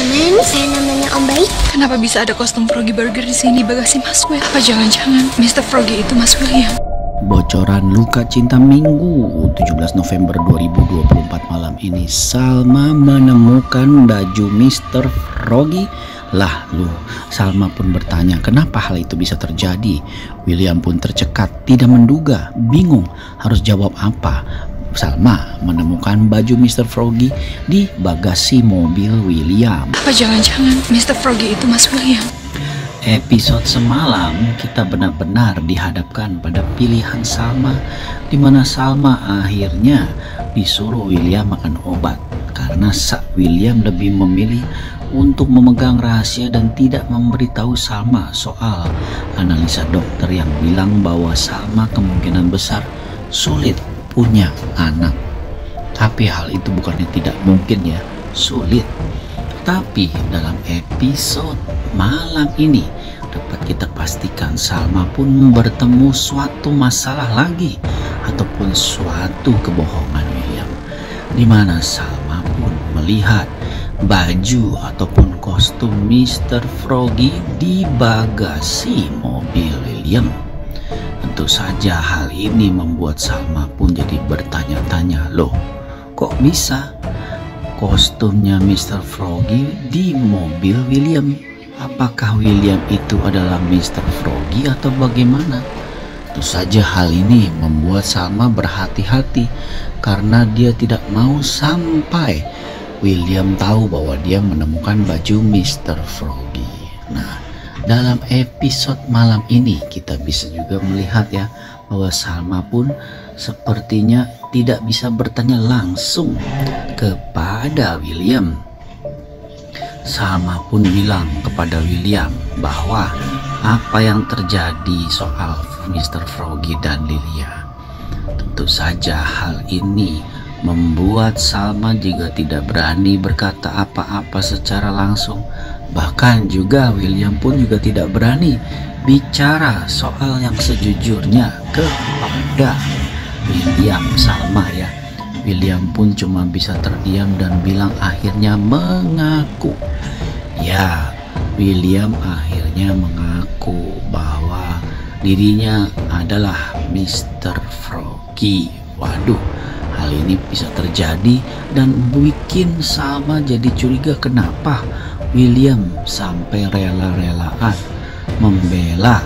teman-teman, saya namanya Om Baik. Kenapa bisa ada kostum Froggy Burger di sini bagasi Mas Will? Apa jangan-jangan Mr. Froggy itu Mas William? Bocoran luka cinta Minggu 17 November 2024 malam ini, Salma menemukan baju Mr. Froggy. Lah lu, Salma pun bertanya kenapa hal itu bisa terjadi. William pun tercekat, tidak menduga, bingung harus jawab apa. Salma menemukan baju Mr. Froggy di bagasi mobil William. Apa jangan-jangan Mr. Froggy itu Mas William? Episode semalam kita benar-benar dihadapkan pada pilihan Salma, di mana Salma akhirnya disuruh William makan obat karena William lebih memilih untuk memegang rahasia dan tidak memberitahu Salma soal analisa dokter yang bilang bahwa Salma kemungkinan besar sulit punya anak. Tapi hal itu bukannya tidak mungkin ya, sulit. Tapi dalam episode malam ini dapat kita pastikan Salma pun bertemu suatu masalah lagi ataupun suatu kebohongan William, di mana Salma pun melihat baju ataupun kostum Mr. Froggy di bagasi mobil William. Tentu saja hal ini membuat Salma pun jadi bertanya-tanya, loh kok bisa kostumnya Mr. Froggy di mobil William? Apakah William itu adalah Mr. Froggy atau bagaimana? Tentu saja hal ini membuat Salma berhati-hati karena dia tidak mau sampai William tahu bahwa dia menemukan baju Mr. Froggy. Nah, dalam episode malam ini kita bisa juga melihat ya bahwa Salma pun sepertinya tidak bisa bertanya langsung kepada William. Salma pun bilang kepada William bahwa apa yang terjadi soal Mr. Froggy dan Lilia. Tentu saja hal ini membuat Salma juga tidak berani berkata apa-apa secara langsung. Bahkan juga William pun juga tidak berani bicara soal yang sejujurnya kepada William. Salma ya, William pun cuma bisa terdiam dan bilang akhirnya mengaku. Ya, William akhirnya mengaku bahwa dirinya adalah Mr. Froggy. Waduh, hal ini bisa terjadi dan bikin Salma jadi curiga kenapa William sampai rela-relaan membela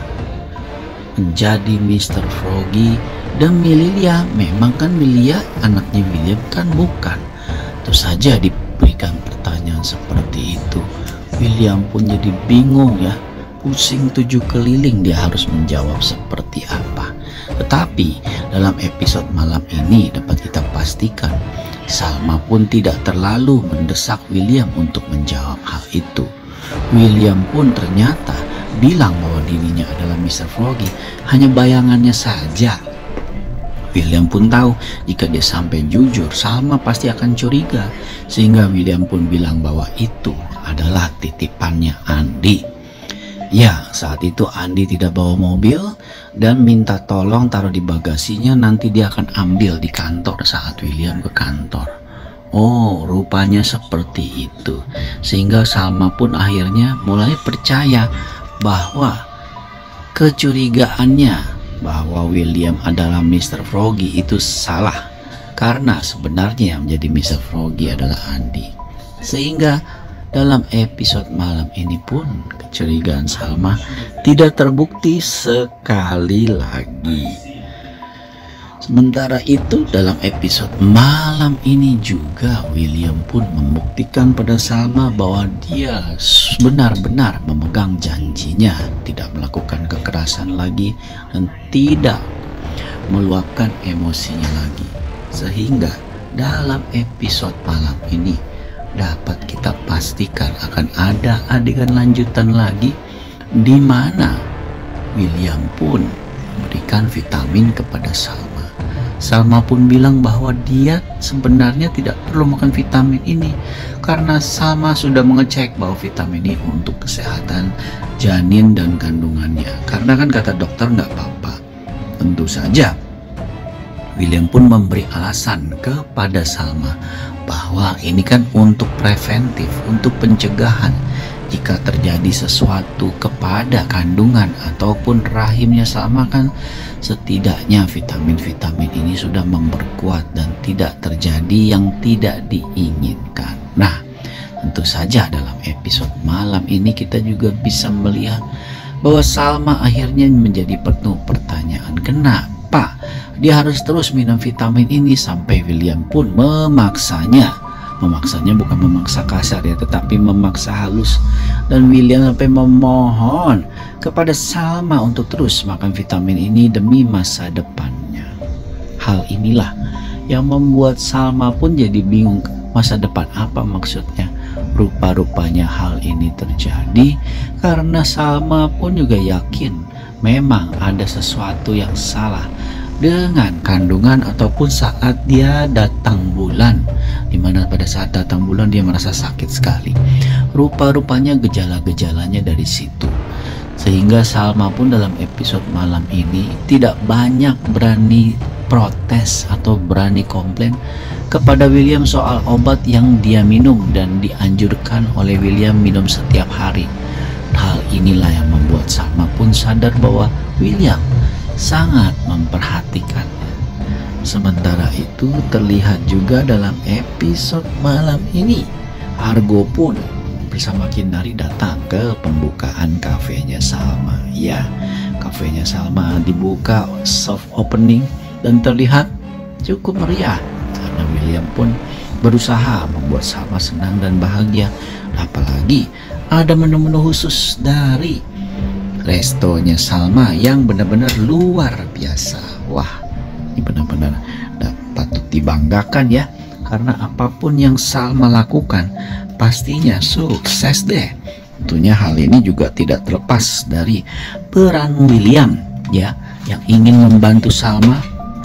menjadi Mr. Froggy demi Lilia. Memang kan Lilia anaknya William kan bukan. Terus saja diberikan pertanyaan seperti itu, William pun jadi bingung ya, pusing tujuh keliling dia harus menjawab seperti apa. Tetapi dalam episode malam ini dapat kita pastikan Salma pun tidak terlalu mendesak William untuk menjawab hal itu. William pun ternyata bilang bahwa dirinya adalah Mr. Froggy, hanya bayangannya saja. William pun tahu jika dia sampai jujur Salma pasti akan curiga, sehingga William pun bilang bahwa itu adalah titipannya Andi. Ya, saat itu Andi tidak bawa mobil dan minta tolong taruh di bagasinya, nanti dia akan ambil di kantor saat William ke kantor. Oh, rupanya seperti itu. Sehingga Salma pun akhirnya mulai percaya bahwa kecurigaannya bahwa William adalah Mr. Froggy itu salah, karena sebenarnya yang menjadi Mr. Froggy adalah Andi. Sehingga dalam episode malam ini pun kecurigaan Salma tidak terbukti sekali lagi. Sementara itu dalam episode malam ini juga William pun membuktikan pada Salma bahwa dia benar-benar memegang janjinya, tidak melakukan kekerasan lagi dan tidak meluapkan emosinya lagi. Sehingga dalam episode malam ini dapat kita pastikan akan ada adegan lanjutan lagi di mana William pun memberikan vitamin kepada Salma. Salma pun bilang bahwa dia sebenarnya tidak perlu makan vitamin ini karena Salma sudah mengecek bahwa vitamin ini untuk kesehatan janin dan kandungannya. Karena kan kata dokter nggak apa-apa. Tentu saja William pun memberi alasan kepada Salma bahwa ini kan untuk preventif, untuk pencegahan jika terjadi sesuatu kepada kandungan ataupun rahimnya Salma, kan setidaknya vitamin-vitamin ini sudah memperkuat dan tidak terjadi yang tidak diinginkan. Nah, tentu saja dalam episode malam ini kita juga bisa melihat bahwa Salma akhirnya menjadi penuh pertanyaan, kenapa dia harus terus minum vitamin ini sampai William pun memaksanya. Memaksanya bukan memaksa kasar ya, tetapi memaksa halus. Dan William sampai memohon kepada Salma untuk terus makan vitamin ini demi masa depannya. Hal inilah yang membuat Salma pun jadi bingung, masa depan apa maksudnya. Rupa-rupanya hal ini terjadi karena Salma pun juga yakin memang ada sesuatu yang salah dengan kandungan ataupun saat dia datang bulan, dimana pada saat datang bulan dia merasa sakit sekali. Rupa-rupanya gejala-gejalanya dari situ, sehingga Salma pun dalam episode malam ini tidak banyak berani protes atau berani komplain kepada William soal obat yang dia minum dan dianjurkan oleh William minum setiap hari. Hal inilah yang membuat Salma pun sadar bahwa William sangat memperhatikannya. Sementara itu terlihat juga dalam episode malam ini, Argo pun bersama Kinari datang ke pembukaan kafenya Salma. Ya, kafenya Salma dibuka soft opening dan terlihat cukup meriah karena William pun berusaha membuat Salma senang dan bahagia. Apalagi ada menu-menu khusus dari restonya Salma yang benar-benar luar biasa. Wah, ini benar-benar patut dibanggakan ya, karena apapun yang Salma lakukan pastinya sukses deh. Tentunya hal ini juga tidak terlepas dari peran William ya, yang ingin membantu Salma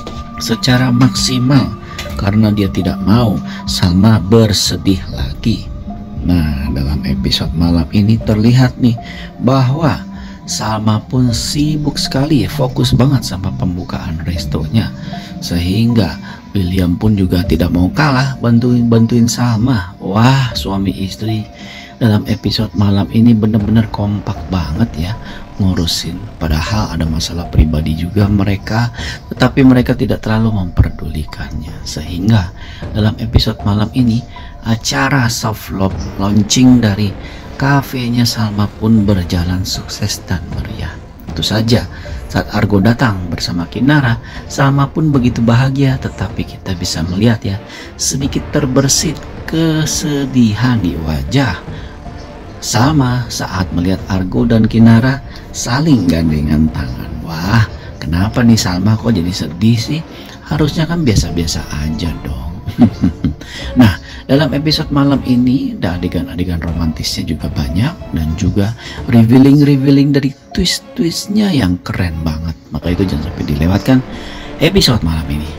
secara maksimal karena dia tidak mau Salma bersedih lagi. Nah, dalam episode malam ini terlihat nih bahwa Salma pun sibuk sekali, fokus banget sama pembukaan restonya, sehingga William pun juga tidak mau kalah bantuin Salma. Wah, suami istri dalam episode malam ini benar-benar kompak banget ya ngurusin, padahal ada masalah pribadi juga mereka, tetapi mereka tidak terlalu memperdulikannya. Sehingga dalam episode malam ini acara soft launching dari kafenya Salma pun berjalan sukses dan meriah. Tentu saja saat Argo datang bersama Kinara, Salma pun begitu bahagia, tetapi kita bisa melihat ya sedikit terbersit kesedihan di wajah Salma saat melihat Argo dan Kinara saling gandengan tangan. Wah, kenapa nih Salma kok jadi sedih sih? Harusnya kan biasa-biasa aja dong. Nah, dalam episode malam ini ada adegan-adegan romantisnya juga banyak, dan juga revealing dari twist-twistnya yang keren banget. Maka itu jangan sampai dilewatkan episode malam ini.